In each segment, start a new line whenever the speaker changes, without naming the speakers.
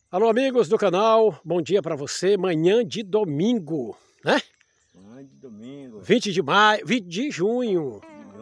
Alô, amigos do canal, bom dia para você, manhã de domingo, né?
Manhã de domingo.
20 de junho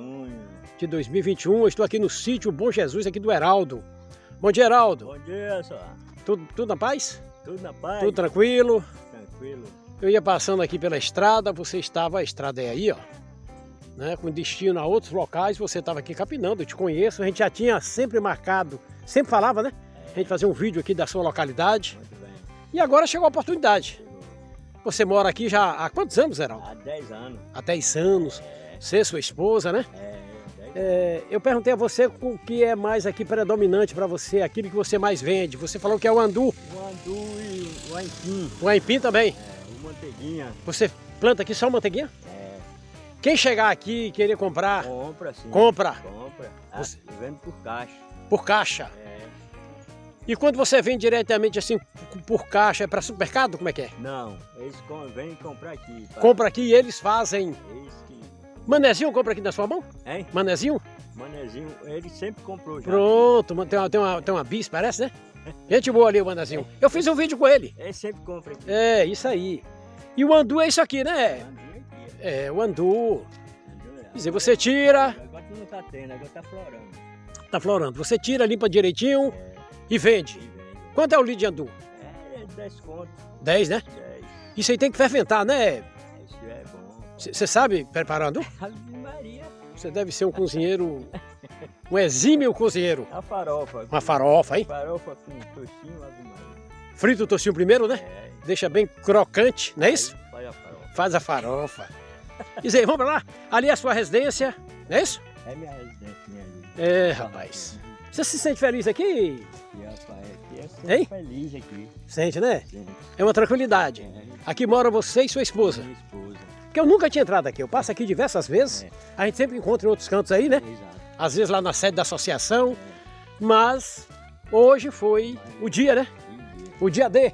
de 2021, eu estou aqui no sítio Bom Jesus, aqui do Heraldo. Bom dia, Heraldo.
Bom dia, só.
Tudo na paz?
Tudo na paz?
Tudo tranquilo?
Tranquilo.
Eu ia passando aqui pela estrada, você estava, a estrada é aí, ó, né? Com destino a outros locais, você estava aqui capinando, eu te conheço, a gente já tinha sempre marcado, sempre falava, né? A gente fazia um vídeo aqui da sua localidade.
Muito bem.
E agora chegou a oportunidade.
Chegou.
Você mora aqui já há quantos anos, Heraldo?
Há 10 anos.
Há 10 anos. Você, sua esposa, né?
10 anos.
Eu perguntei a você o que é mais aqui predominante para você, aquilo que você mais vende. Você falou que é o andu.
O andu e o aipim.
O aipim também.
O manteiguinha.
Você planta aqui só manteiguinha? Quem chegar aqui e querer comprar,
Compra sim.
compra
Compra.
Você-
Vende por caixa.
por caixa.
É.
E quando você vende diretamente assim por caixa, é para supermercado? Como é que é?
Não, eles vêm comprar aqui. Pá.
Compra aqui e eles fazem.
Eles que...
Manezinho compra aqui na sua mão?
Hein?
Manezinho?
Manezinho, ele sempre comprou já.
Pronto, tem uma bis, parece, né? Gente boa ali, o Manezinho. Eu fiz um vídeo com ele.
Ele sempre compra aqui.
É, isso aí. E o andu é isso aqui, né?
Andu aqui.
É, o andu.
Andu é.
Quer dizer, você tira,
Agora tu não tá tendo, agora tá florando.
tá florando. Você tira, limpa direitinho e vende.
E vende.
Quanto é o litro de andu?
É 10 conto.
10, né?
10.
Isso aí tem que fermentar, né?
Isso é bom.
Você sabe preparar andu?
Ave Maria.
Você deve ser um cozinheiro, um exímio cozinheiro.
A farofa.
Uma farofa, hein?
Farofa com tocinho, Ave Maria.
Frita o tocinho primeiro, né?
É.
Deixa bem crocante, não é isso?
Faz a farofa.
Faz a farofa. Quer dizer, vamos pra lá. Ali é a sua residência, não é isso?
É minha residência, minha vida.
É, rapaz. Você se sente feliz aqui?
E rapaz, aqui eu sou
Hein?
feliz aqui.
Sente, né?
Sim.
É uma tranquilidade.
É.
Aqui mora você e sua esposa.
Minha esposa.
Porque eu nunca tinha entrado aqui. Eu passo aqui diversas vezes.
É.
A gente sempre encontra em outros cantos aí, né?
Exato.
Às vezes lá na sede da associação. Mas hoje foi o dia, né? O dia D.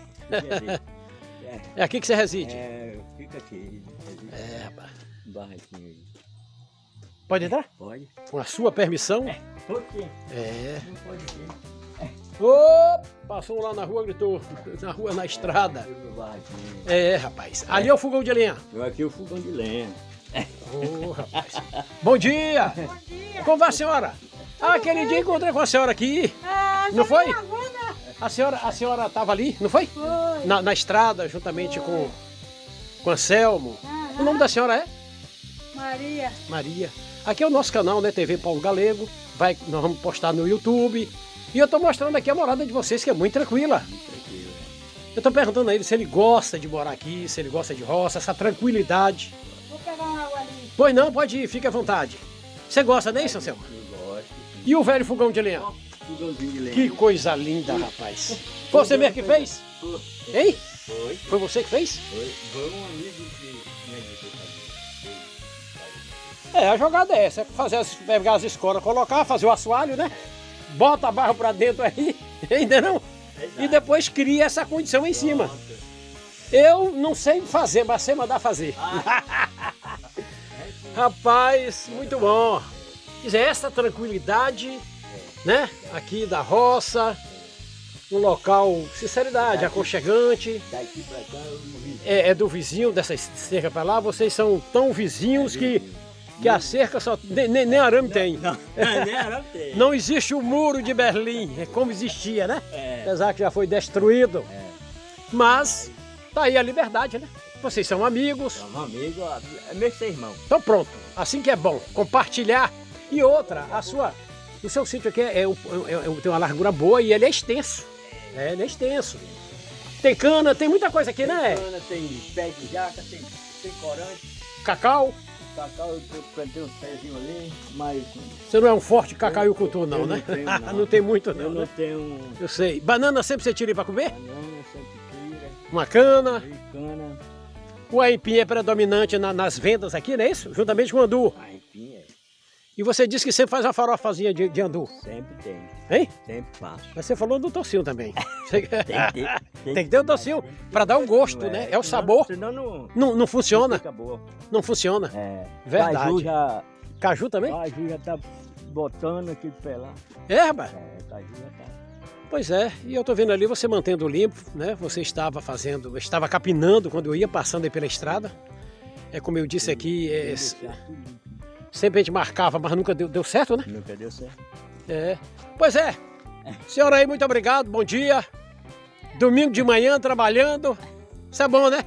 É aqui que você reside.
Fica aqui.
É, rapaz.
Barraquinho aí.
Pode entrar?
Pode?
Com a sua permissão.
Por quê?
É.
Não pode vir.
Ô, passou um lá na rua, gritou. Na rua, na estrada.
Meu barraquinho.
É, rapaz. Ali é o fogão de lenha.
Eu aqui é o fogão de lenha.
Ô, rapaz. Bom dia.
Bom dia.
Como vai a senhora? Ah, aquele dia encontrei com a senhora aqui. Não foi? A senhora estava ali, não foi?
Foi.
Na estrada, juntamente com Anselmo. O nome da senhora é?
Maria.
Maria. Aqui é o nosso canal, né? TV Paulo Galego. Nós vamos postar no YouTube. E eu estou mostrando aqui a morada de vocês, que é muito tranquila.
Tranquilo.
Eu estou perguntando a ele se ele gosta de morar aqui, se ele gosta de roça, essa tranquilidade.
Vou pegar uma água ali.
Pois não, pode ir, fique à vontade. Você gosta, né, Anselmo?
Eu gosto.
E o velho fogão de lenha?
Fogãozinho de lenha.
Que coisa linda, rapaz. Foi você mesmo que fez? Hein?
Foi.
Foi você que fez?
Foi um amigo que me ajudou a fazer.
A jogada é essa, pegar as escoras, colocar, fazer o assoalho, né? Bota a barra pra dentro aí, ainda não? E depois cria essa condição em cima. Eu não sei fazer, mas sei mandar fazer. Rapaz, muito bom. Quer dizer, essa tranquilidade, né? Aqui da roça, um local, sinceridade, aconchegante.
Daqui pra cá eu morri.
É do vizinho, dessa cerca pra lá, vocês são tão vizinhos que a cerca só nem arame tem.
Não, nem arame tem.
Não existe o muro de Berlim, é como existia, né?
É.
Apesar que já foi destruído. Mas tá aí a liberdade, né? Vocês são amigos.
É um amigo, é meu irmão.
Então pronto, assim que é bom, compartilhar. E outra, o seu sítio aqui tem uma largura boa e ele é extenso. Ele é extenso. Tem cana, tem muita coisa aqui, né?
Tem cana, tem pé de jaca, tem corante,
Cacau.
cacau, eu plantei uns pezinhos ali, mas
Você não é um forte cacaiucultor não,
eu
né?
não tenho, não.
Não tem muito
eu
não,
não
né?
tenho
Eu sei. Banana sempre você tira para comer?
banana, sempre tira,
Uma cana.
cana,
O aipim é predominante nas vendas aqui, não é isso? Juntamente com o andu.
aipim,
E você disse que sempre faz uma farofazinha de andu,
sempre tem,
hein?
sempre faço.
Mas você falou do tocinho também.
Tem que ter,
Tem que ter o docinho para dar um gosto, né? É o sabor.
Senão
Não funciona.
fica boa.
Não funciona.
É,
Verdade. Caju também?
Caju já tá botando aqui pra lá.
É, rapaz.
Caju já tá.
Pois é, e eu tô vendo ali você mantendo limpo, né? Você estava capinando quando eu ia passando aí pela estrada. É como eu disse aqui, sempre a gente marcava, mas nunca deu certo, né?
Nunca deu certo.
É. Pois é. Senhora aí, muito obrigado, bom dia. Domingo de manhã trabalhando. Isso é bom, né?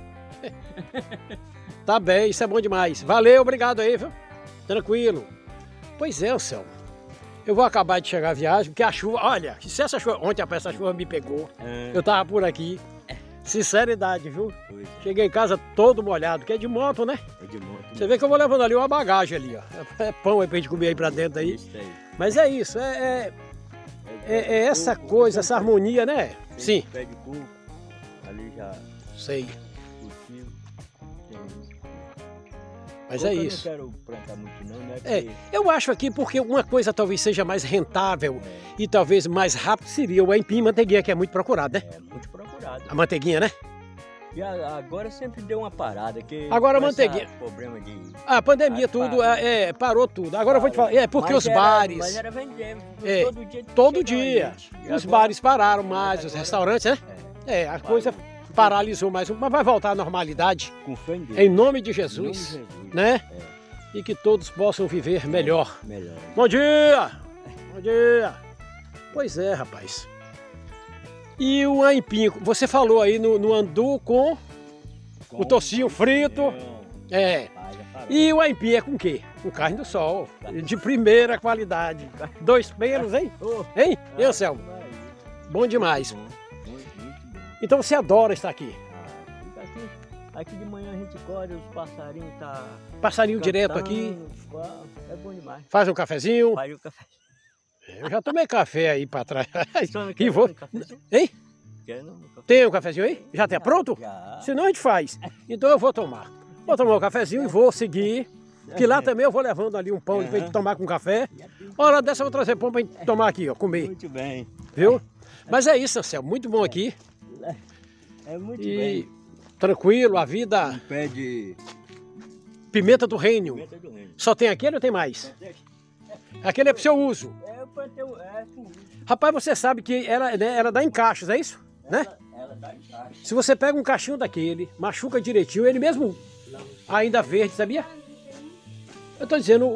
Tá bem, isso é bom demais. Valeu, obrigado aí, viu? Tranquilo. Pois é, Anselmo. Eu vou acabar de chegar a viagem, porque a chuva... Olha, se essa chuva... Ontem essa chuva me pegou. Eu tava por aqui. Sinceridade, viu? Cheguei em casa todo molhado, que é de moto, né?
É de moto.
Você vê que eu vou levando ali uma bagagem ali, ó. É pão aí pra gente comer aí pra dentro aí.
Isso aí.
Mas é isso, é essa coisa, essa harmonia, né? Sim.
Pé de coco, ali já
Sei.
cultivo.
Mas
Coco
é
eu
isso.
não quero plantar muito não, né?
É,
Porque
eu acho aqui porque uma coisa talvez seja mais rentável e talvez mais rápido seria o aipim e manteiguinha, que é muito procurado, né?
é muito procurado.
A manteiguinha, né?
E agora sempre deu uma parada. Que
Agora a
com esse
manteiguinha.
problema de...
A pandemia
Aí
tudo,
parou.
parou tudo. Agora eu vou te falar, porque
Mas
os bares,
Mas era vender,
É,
todo dia.
todo
chegava
dia,
gente. E
os
agora-
bares pararam mais, os restaurantes, né? A coisa paralisou mais, mas vai voltar à normalidade,
Com fé em Deus.
em nome de
Em nome
Jesus,
de Jesus.
né? E que todos possam viver melhor.
Melhor.
Bom dia! Bom dia! Pois é, rapaz. E o aipim, você falou aí no andu com o tocinho frito. É. E o aipim é com o quê? Com carne do sol, de primeira qualidade. 2 pelos, hein? Hein? E Anselmo? Bom demais.
Muito bom.
Então você adora estar aqui.
Aqui de manhã a gente colhe, os passarinhos tá
Passarinho direto
cantando,
aqui,
É bom demais.
faz um cafezinho.
Faz o café.
Eu já tomei café aí pra trás.
Só não
E
quer
vou.
um cafezinho?
Hein?
Quer não? Um café?
Tem um cafezinho aí? Já tá pronto?
Já.
Senão a gente faz. Então eu vou tomar. Vou tomar um cafezinho e vou seguir. Que lá também eu vou levando ali um pão pra gente tomar com café. Hora dessa eu vou trazer pão pra gente tomar aqui, ó, comer.
Muito bem.
Viu? Mas é isso, Anselmo. Muito bom aqui.
É muito
E
bem.
tranquilo, a vida.
Um pé de
Pimenta do reino.
pimenta do reino.
Só tem aquele ou tem mais? Aquele é pro seu uso.
É, pode ter
Rapaz, você sabe que ela dá encaixes, é isso? Né?
ela dá encaixe.
Se você pega um cachinho daquele, machuca direitinho, ele mesmo ainda verde, sabia? Eu tô dizendo,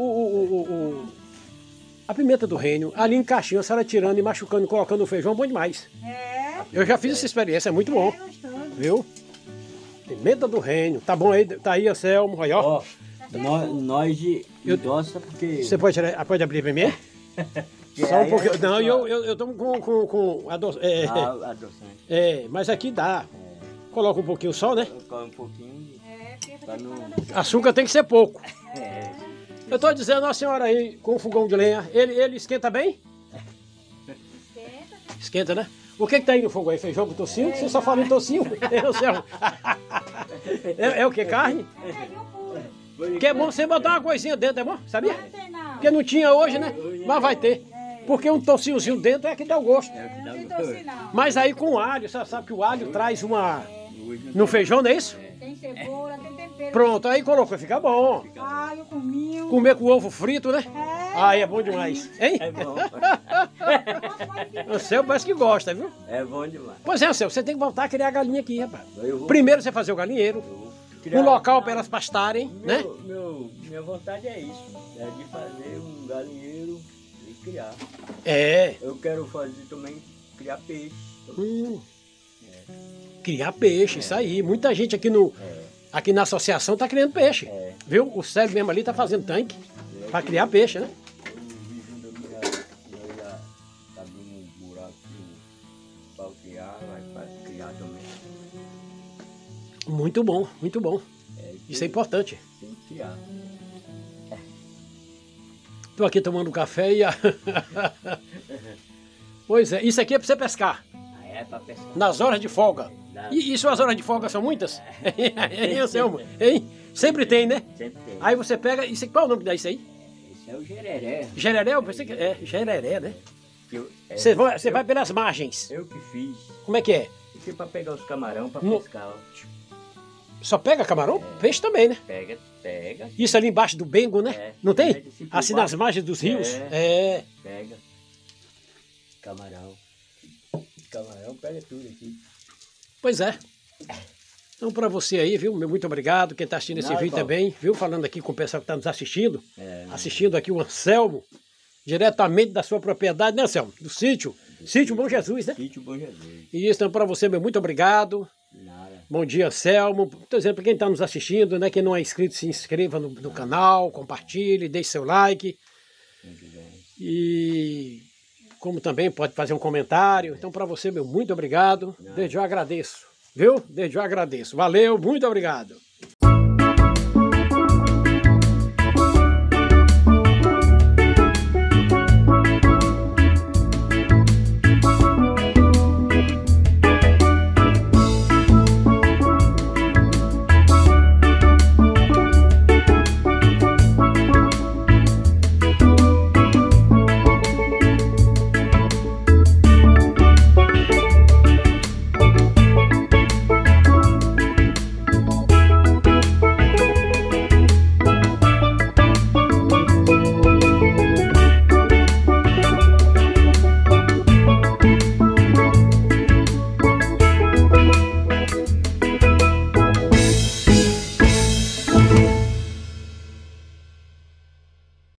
a pimenta do reino, ali em caixinho, a senhora tirando e machucando, colocando no feijão, bom demais.
É,
Eu já fiz essa experiência, é muito bom,
gostoso.
viu? Pimenta do reino, tá bom aí, tá aí, Anselmo, aí, ó.
Ó, nós de idosa porque...
Você pode abrir pra mim? Só um pouquinho. Não, eu tomo com
adoçante.
mas aqui dá. Coloca um pouquinho só, né?
Coloca um pouquinho pra não...
Açúcar tem que ser pouco.
É,
Eu tô dizendo a senhora aí, com o fogão de lenha, ele esquenta bem? Esquenta, né? O que tá aí no fogo aí? Feijão com tocinho? Você só fala em tocinho? É o que? Carne? Que é bom você botar uma coisinha dentro, é bom? Sabia?
Não tem não.
Porque não tinha hoje, né? Mas vai ter. Porque um tocinhozinho dentro é que dá o gosto.
Não tem doce não.
Mas aí com alho, você sabe que o alho traz uma... No feijão, não é isso?
Tem cebola, tem tempero.
Pronto, aí colocou, fica bom.
Alho, cominho.
Comer com ovo frito, né?
É.
Aí é bom demais. Hein?
é bom.
O Céu parece que gosta, viu?
É bom demais.
Pois é, Céu, você tem que voltar a criar galinha aqui, rapaz.
Eu vou-
Primeiro você fazer o galinheiro,
eu vou criar-
um local para elas pastarem, né?
Minha vontade é isso. É de fazer um galinheiro e criar.
É.
Eu quero fazer também, criar peixe.
Criar peixe, isso aí. Muita gente aqui na associação tá criando peixe.
É.
Viu? O Célio mesmo ali tá fazendo tanque para criar peixe, né?
O vizinho da minha tá abrindo um buraco para criar, mas para criar também.
Muito bom, muito bom. Isso é importante.
Tem que criar.
Tô aqui tomando café e Pois é, isso aqui é para você pescar.
Aí é para pescar.
Nas horas de folga. E suas horas de folga são muitas? Hein, Anselmo? Hein? Sempre tem, né?
Sempre tem.
Aí você pega. Qual é o nome disso aí?
Esse é o jereré.
Jereré? Eu pensei que. É, jereré, né?
Eu,
Você vai pelas margens.
Eu que fiz.
Como é que é?
Isso é para pegar os camarão para
No-
pescar. Ó.
Só pega camarão? Peixe também, né?
Pega,
Isso ali embaixo do Bengo, né?
É.
Não tem?
Assim por
Assim nas
baixo.
margens dos rios?
É.
É.
pega. Camarão. camarão, pega tudo aqui.
Pois é. Então, para você aí, viu? Muito obrigado. Quem está assistindo esse vídeo também, viu? Falando aqui com o pessoal que está nos assistindo. Assistindo aqui o Anselmo, diretamente da sua propriedade, né, Anselmo? Do sítio. Sítio Bom Jesus, né?
Sítio Bom Jesus.
E isso, então, para você, meu muito obrigado.
Nada.
Bom dia, Anselmo. Estou dizendo para quem está nos assistindo, né? Quem não é inscrito, se inscreva no canal, compartilhe, deixe seu like.
Muito bem.
E como também pode fazer um comentário. Então, para você, meu muito obrigado. Desde já agradeço. Viu? Desde já agradeço. Valeu, muito obrigado.